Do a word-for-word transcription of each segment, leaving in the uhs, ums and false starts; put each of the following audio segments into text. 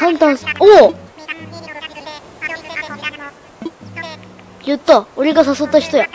簡単す。おお、言った。俺が誘った人や。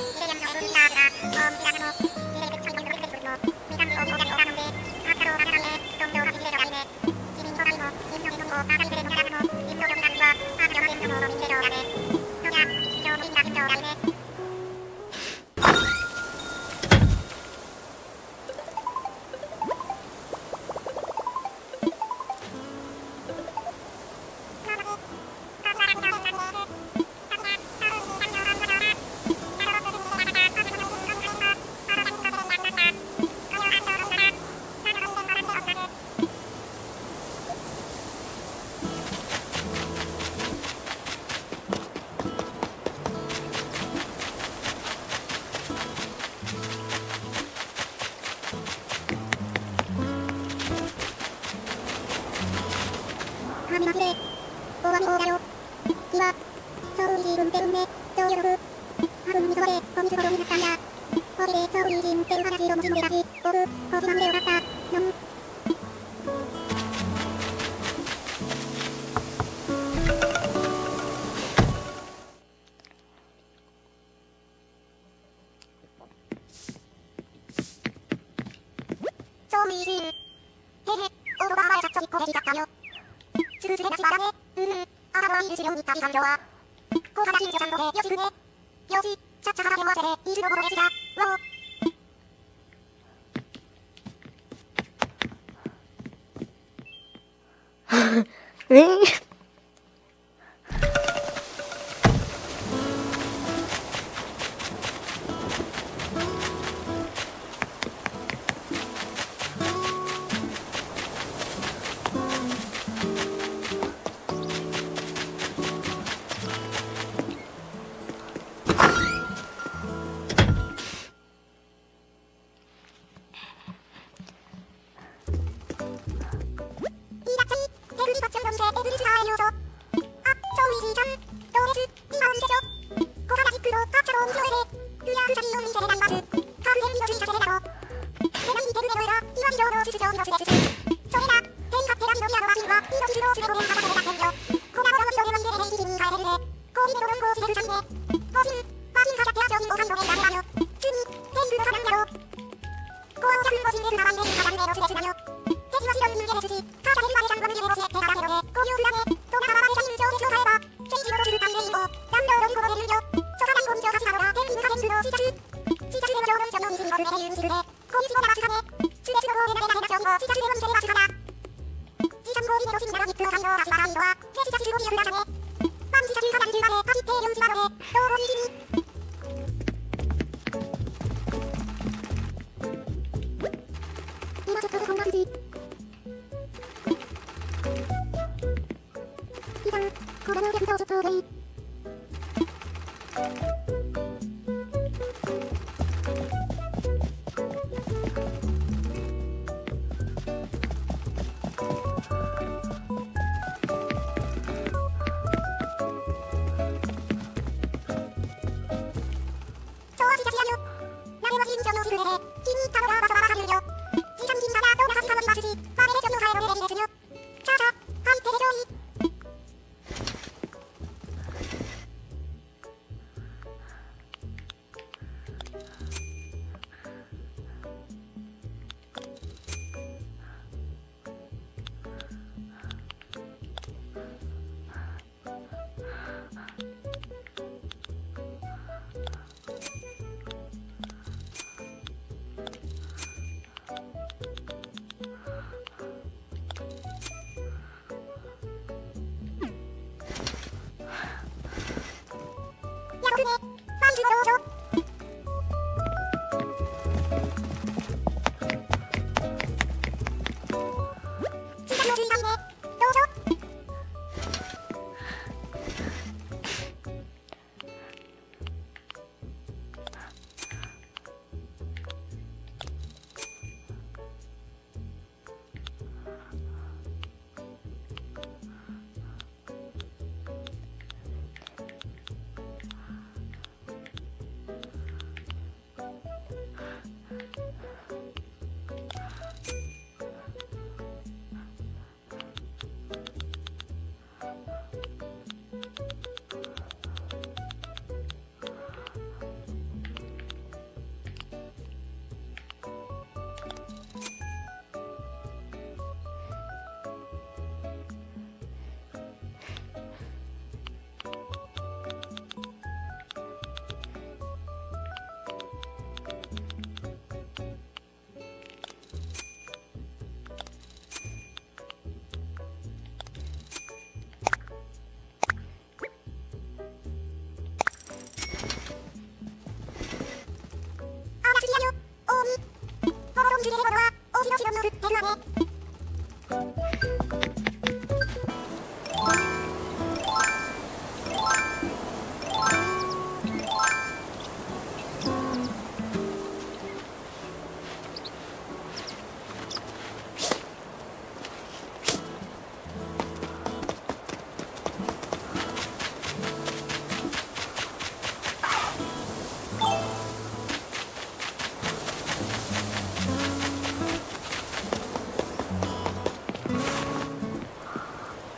え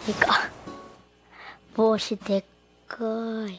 いいか。帽子でっかい。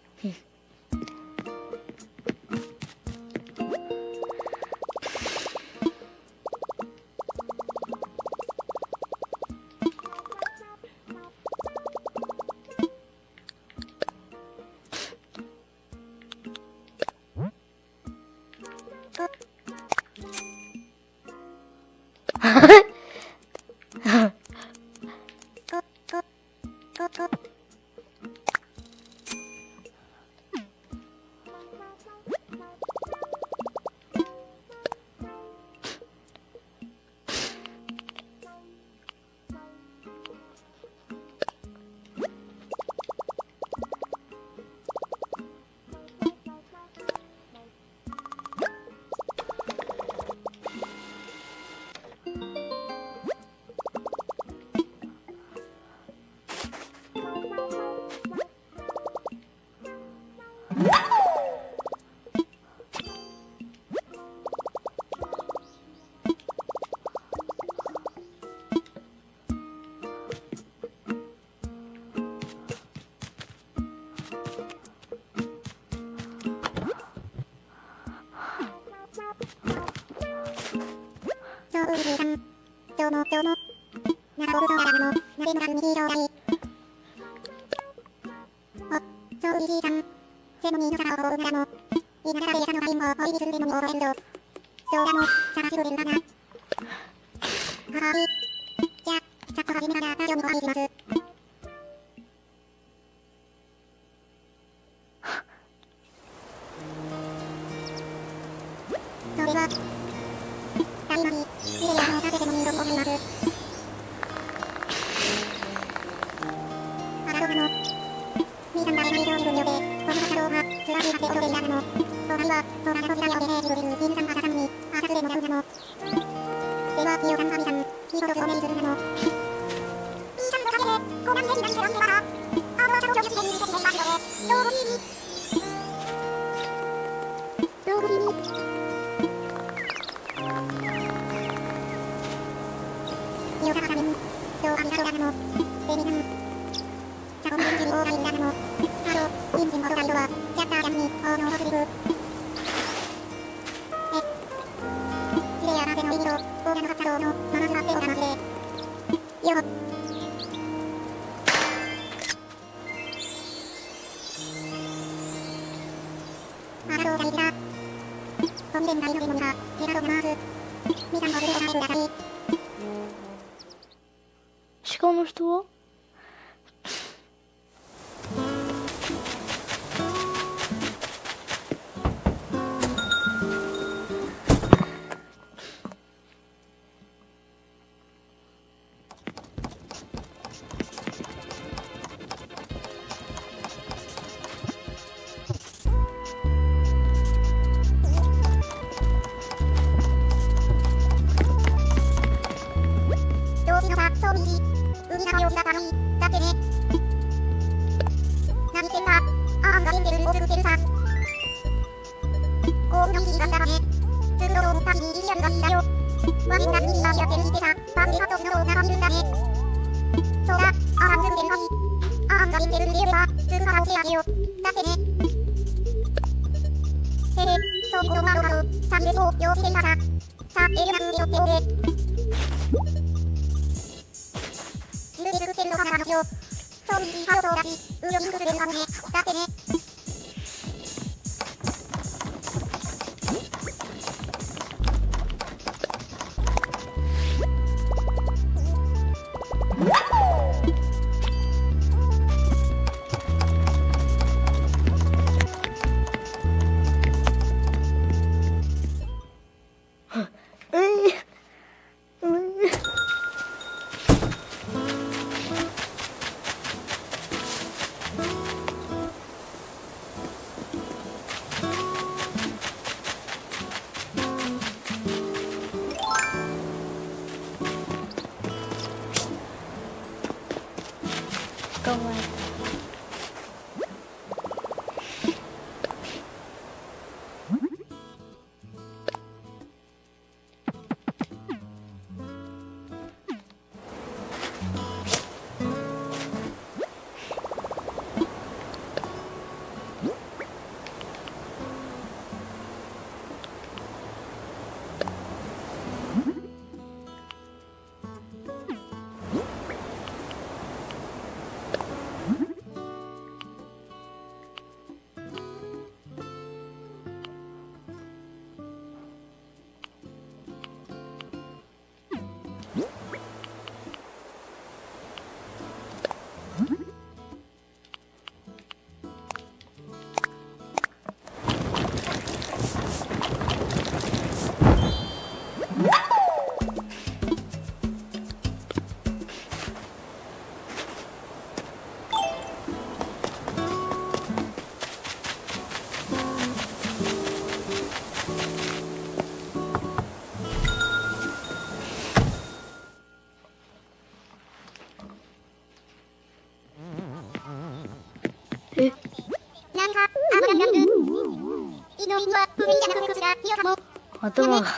どうもどうも。なるほどからの、なでのが右上代。お、そういじいさん。セモニーの皿をほうがも。いながらでやさのハインをホイビスルでのにオーバーエンド。どうだも、探しぶるんだな。ははい。じゃ、さっと始めながらラジオにご挨します。それは、大魔に、リレアの立てての入力を入ります。アラドガの、ミーサンダレナイ上自分よで、この作動は、スラジーハテオドレイラーの、隣は、トラガトジラヤオデレージブルル、ミーサンアササムに、アサスレのダウナの。では、ミオサンサミさん、ヒーロードスオメイズルナの。ミーサンの影で、コナミレジナリセランデバラ、アーバーチャロジョジュセンリセシメイバーシドで、ドーグリーニ。ドーグリーニ。ミオサカサミン、ドーアミサドラナの、デミナン。サボミンジュニオーガインラナの、ハロー、インジンモドガイドは、チャッタージャンニ、オーノーホスリブ。え、ジレアラゼのイニロ、オーガノ活動の、マナスラッテオガナジレ。よっ。アラドーガイジラ。コミデンガイノデモニハ、ゲラドガナーズ。ミサンボズでお前ください。 鹿の人は上司のさ、そうみじ。海が用事が楽しい。だってね。何言ってんだ。あんがエンジェルを作ってるさ。こうのいいがだね。作ろうと思った日にイニシャルがいいだよ。ワインがミニがやってるしてさ。パンデカとスノローが見るんだね。そうだ、あん作ってるのに。あんがエンジェルで言えば、作るから教えあげよ。だってね。へへ、そうこのマロハロー、サビレソー、用紙でいたさ。さ、エルナスによっておれ。自分で作ってるのかな話よ。そうみじハロそうだし、ウーヨミンクするかもね。だってね。 いの意味は不明じゃなくこちら、いよかも。 頭が。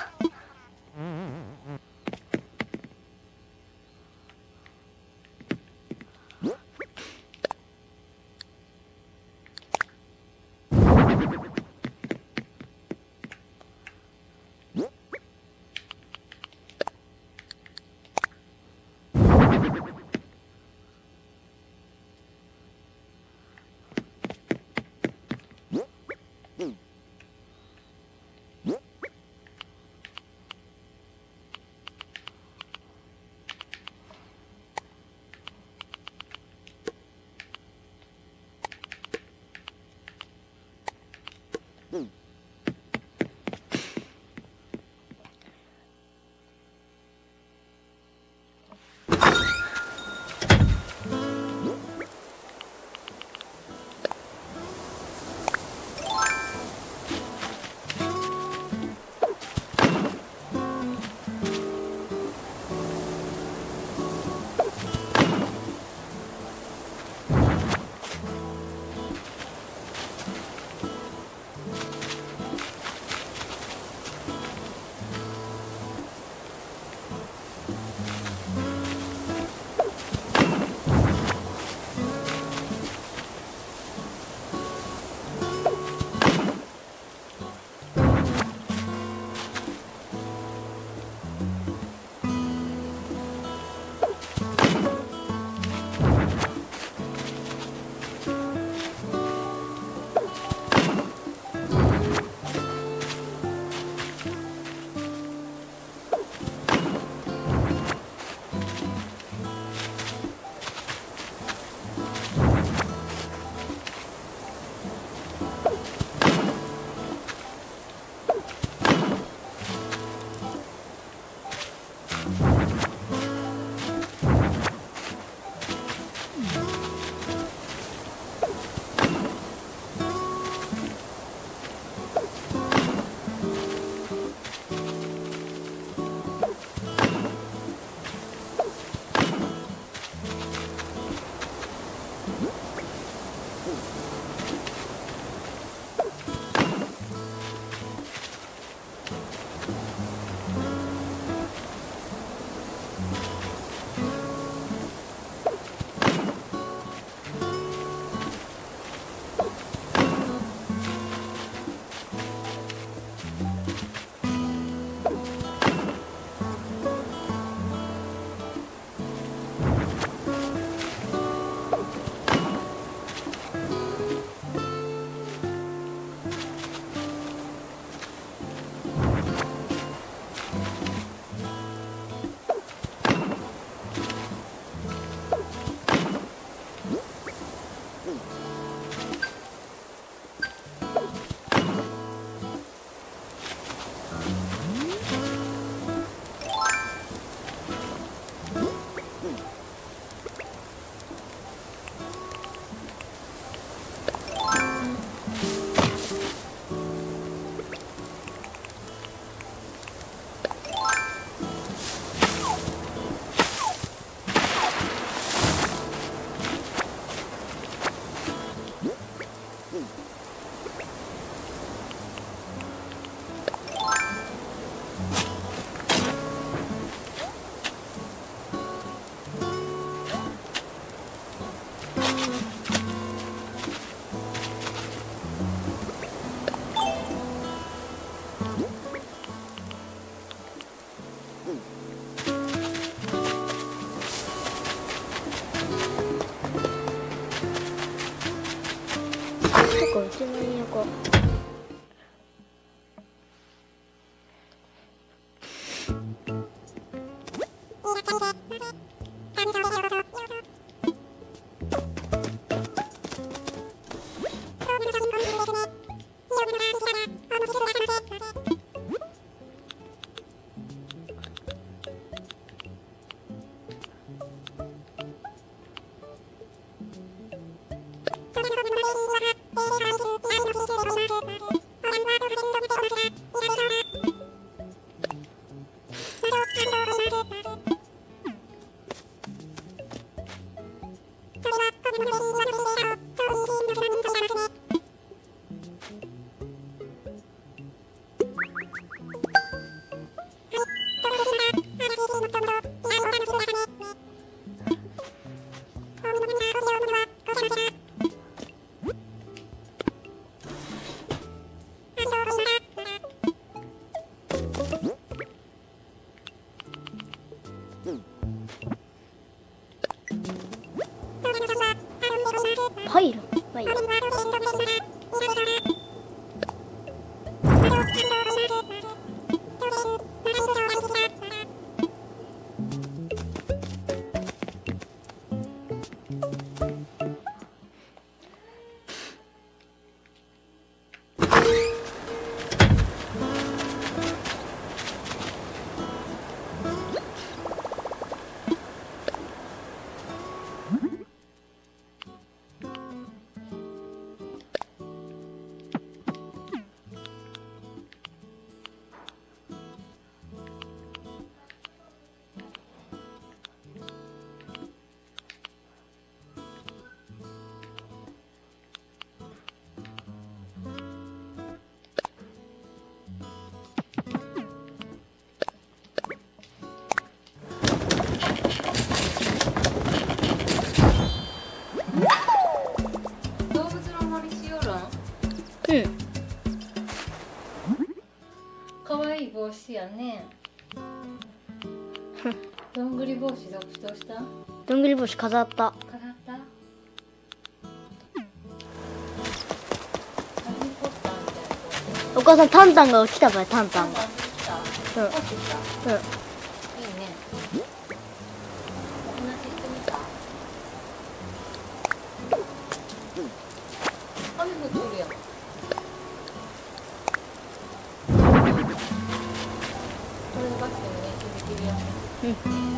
かわいい帽子やね。どんぐり帽子どどうした？ どんぐり帽子飾った。 飾った？ハリーポッターみたいな帽子。 お母さん、タンタンが来たばい、タンタンが。 タンタン来た？ うんこっち来た？ うん。 いいね。お話ししてみた？雨降ってるやん。これでバスケの練習できるやん。 うん。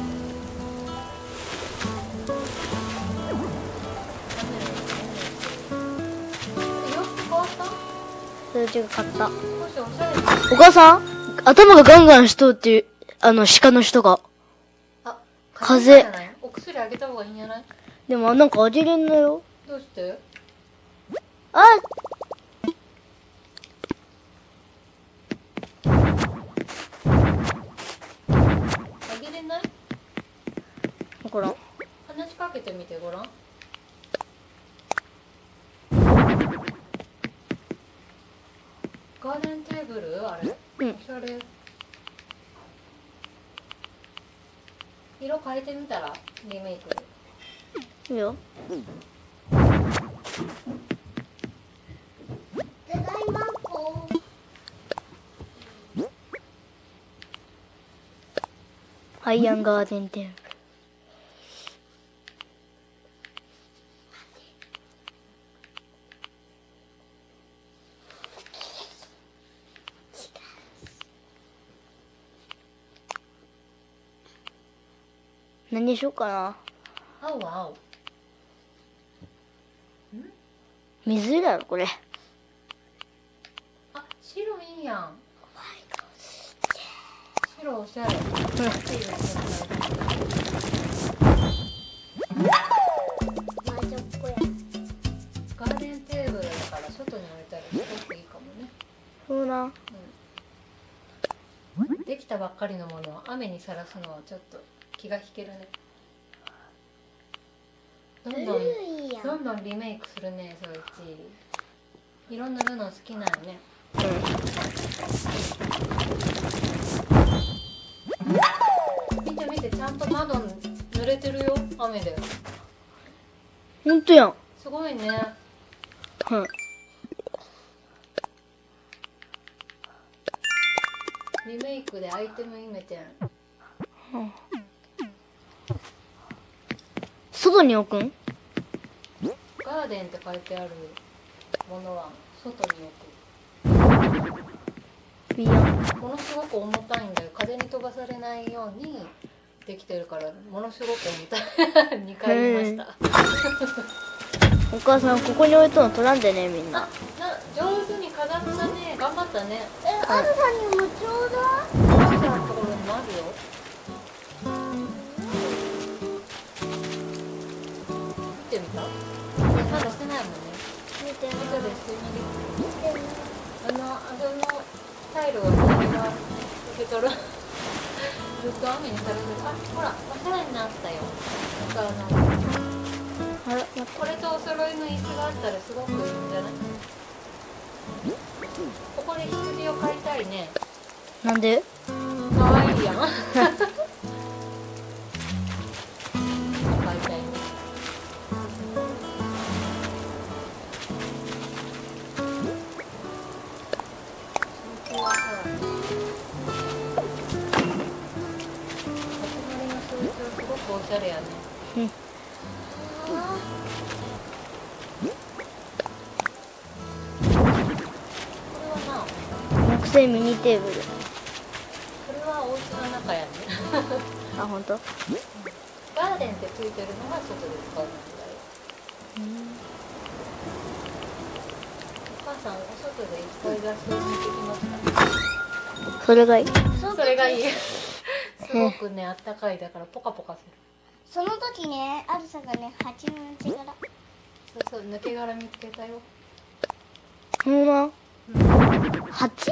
洋服変わった？ それ違う、買った。 少しおしゃれな。 お母さん、頭がガンガンしとうっていう、あの、鹿の人が。 あ、 風邪じゃない？お薬あげた方がいいんじゃない？ でも、なんかあげれんのよ。 どうして？ ああげれない？ ほら。 話しかけてみてごらん。ガーデンテーブルあれ？ うん。 おしゃれ。色変えてみたらリメイクで。 いいよ。 じゃがいもこハイアンガーデンテーブル。何にしようかな。 青は青。 水色やろ、これ。 あ、白いいやん。白おしゃれ。 うん。 魔女っぽや。 ガーデンテーブルだから外に置いたらすごくいいかもね。 そうな。 できたばっかりのものを雨にさらすのはちょっと気が引けるね。どんどんいいやん。 どんどんリメイクするね、そいち。いろんなの好きなんよね。見て見て、ちゃんと窓濡れてるよ、雨で。 ほんとやん。 すごいね。 うん。 リメイクでアイテムイメてん。 外に置くん？ ガーデンって書いてあるものは外に置く。 いいやん。 ものすごく重たいんだよ。風に飛ばされないようにできてるから、ものすごく重たい。にかい言いました。 お母さん、ここに置いとんの取らんでね、みんな。 あ、な、上手に飾ったね。頑張ったね。 え、あるさんにもちょうだい。 お母さんのところにもあるよ。見てみた？まだしてないもんね。 見てみ後でしてみる。 見てみあの、あのタイルは私が受け取る。ずっと雨にさらされる。あ、ほら、おしゃれになったよ。なんかあの、 あら、待って。 これとお揃いの椅子があったらすごくいいんじゃない？ここで羊を飼いたいね。 なんで？ かわいいやん。飼いたいね。そこはさ、集まりの象徴すごくおしゃれやね。 うん。木製ミニテーブル。 これはお家の中やね。 あ、ほんと？ ガーデンってついてるのが外で使うものだよ。お母さん、お外でいっぱい雑草を見てきました。 それがいい。 それがいい。すごくね、あったかいだからポカポカする。 その時ね、あるさがね、蜂の抜け殻。 そうそう、抜け殻見つけたよ。 ほんま？蜂？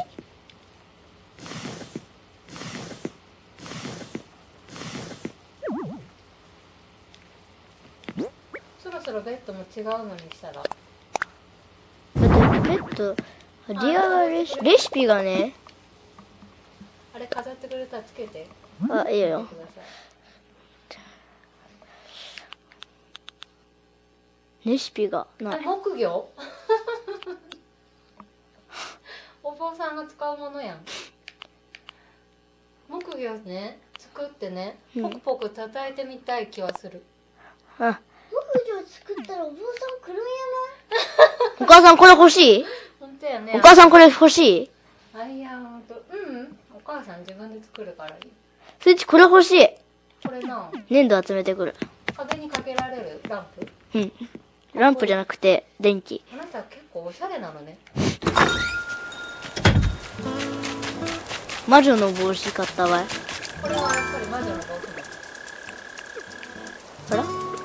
そろそろベッドも違うのにしたら。 だってベッド、リアルレシレシピがね、 あれ飾ってくれたらつけてあ、いいよ。 ください。 レシピがない。 木魚お坊さんが使うものやん。木魚ね、作ってね、ポクポク叩いてみたい気はする。 あ、 木魚作ったらお坊さん来るんやお母さんこれ欲しい？ 本当やね。 お母さんこれ欲しい？ あ、いや、ほんと。うん。お母さん自分で作るからいい。 そいつこれ欲しい。 これな、 粘土集めてくる。 壁にかけられるランプ。 うん。ランプじゃなくて、電気。 あなた結構おしゃれなのね。 魔女の帽子買ったわい。 これはやっぱり魔女の帽子だ。 あら？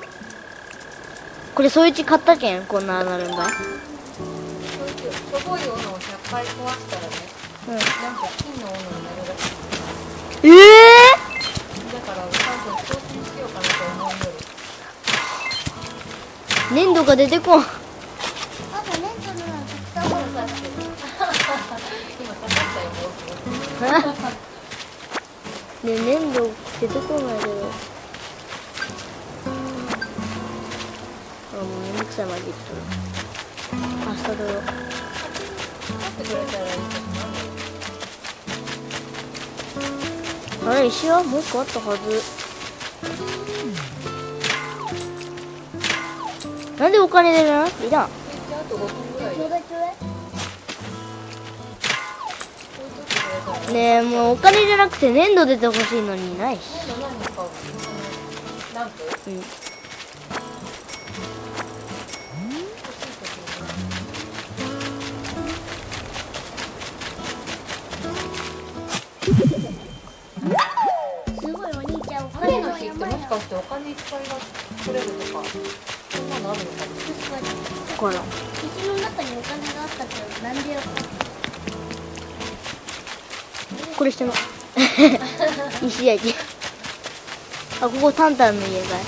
これそいつ買ったけん、こんななるんばい。 そういうしょぼい斧をひゃっかい壊したらね、 うん。 なんか金の斧になるらしい。 ええだからお母さん挑戦しようかなと思うより。 ー、粘土が出てこん。 な。あとね、そのたくさん今刺してる。今刺さったよ、帽子。 ね、粘土出てこないけど。あ、もうめんどくさいまで言っとる。明日だよ。 買ってくれたらいいけどなんだろう。 あれ、石はもう一個あったはず。なんでお金出るの？いらん。 あとごふんぐらいで。 ちょうだいちょうだい。 ねえ、もうお金じゃなくて粘土出てほしいのにないし。 何の何買うの？ランプ？ うん。 欲しい時すごいお兄ちゃんおに。 金雨の日っての山や。 もしかしてお金いっぱいが取れるとか、そんなのあるのかな？ 確かに。 ほら。 石の中にお金があったけど、なんでよ。 これしても。石やき。あ、ここタンタンの家が。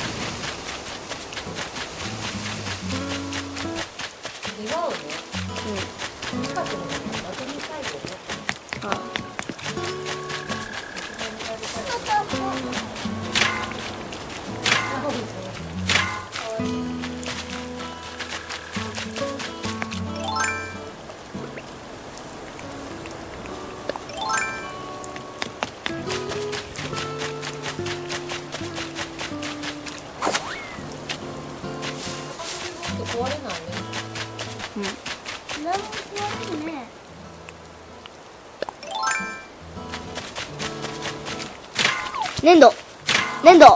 違うね。 うん。 近くのね、まとめたいよね。 あ、 壊れないね。 うん。 なんも壊れんね。 粘土粘土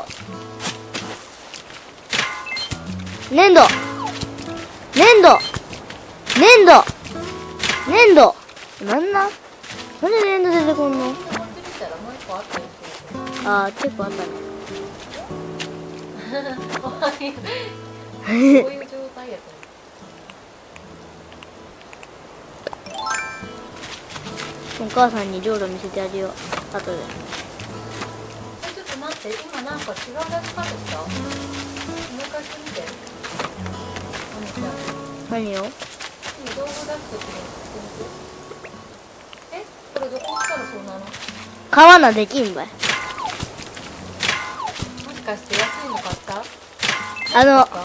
粘土粘土粘土粘土なんなん？なんで粘土出てこんの？ 持ってみたらもう一個あったりする。 あー、結構あったね。 こういう状態やとお母さんに領土見せてあげよう。後で。 え、ちょっと待って、今なんか違う出し方した？もう一回してみて。お姉ちゃん、 何を？ 今道具出すときにしてみて。え、これどこしたらそうなの？も川なできんばい。 しかして安いの買った？ あの、おおおお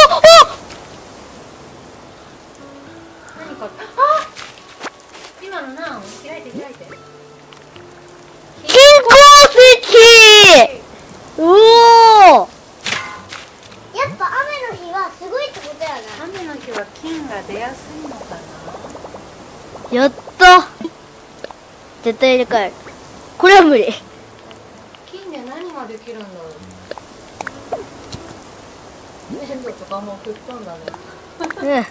何買った？あ！今のな、開いて開いて。 金鉱石うおーやっぱ雨の日はすごいってことやな。 雨の日は金が出やすいのかな？ やった絶対入れ替える。これは無理。 金で何ができるんだろう。粘土とかも吹っ飛んだね。 うん。 え、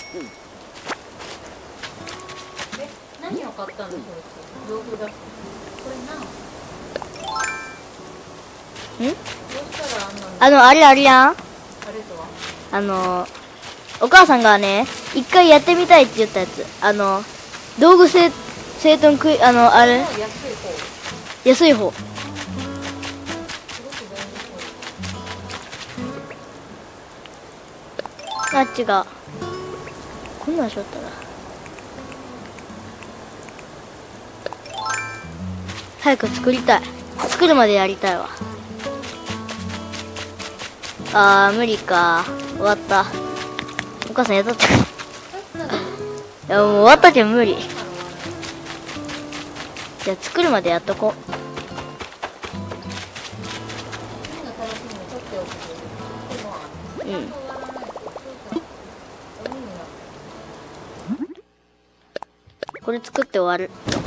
何を買ったんだそいつ。道具出す。これな。 ん？ どうしたらあんなの？ あの、あれあるやん。 あれとは？ あの、お母さんがね、一回やってみたいって言ったやつ。あの、道具整整頓くい、あの、あれ安い方。 安い方。 すごく便利そう。 あ、違う。こんなんしょったら。 早く作りたい。作るまでやりたいわ。あー無理か。終わった。お母さんやったって。いやもう終わったけど無理。じゃあ作るまでやっとこう。うん。これ作って終わる。